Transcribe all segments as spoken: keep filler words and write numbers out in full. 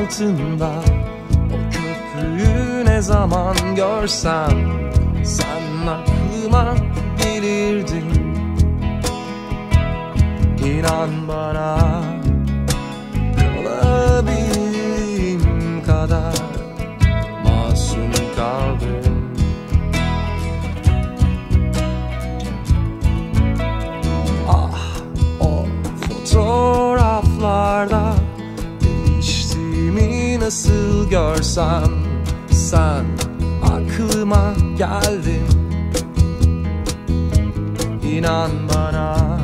altında. O köprüyü ne zaman görsem sen aklıma gelirdin. İnan bana, kalabildiğim kadar masum kaldım. Ah, o fotoğraflarda değiştiğimi nasıl görsem sen aklıma geldin. İnan bana,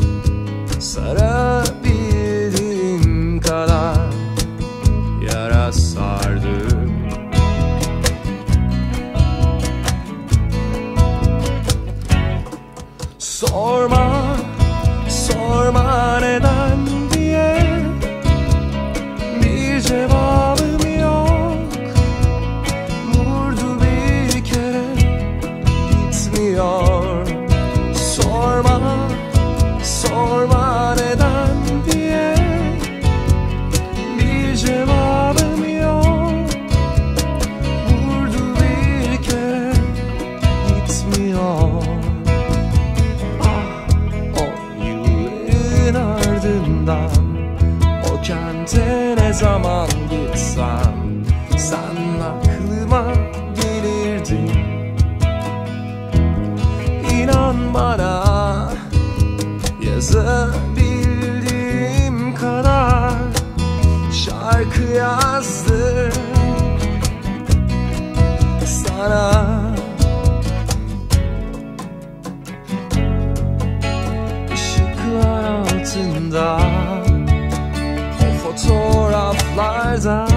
sarabildiğim kadar yara sardım. Sorma, sorma neden diye, bir cevabım yok. Vurdu bir kere, gitmiyor. Sorma, sorma neden diye, bir cevabım yok. Vurdu bir kere, gitmiyor. Ah, o yılların ardından o kente ne zaman gitsem sen aklıma gelirdin. İnan bana, yazabildiğim kadar şarkı yazdım sana. Işıklar altında, o fotoğraflarda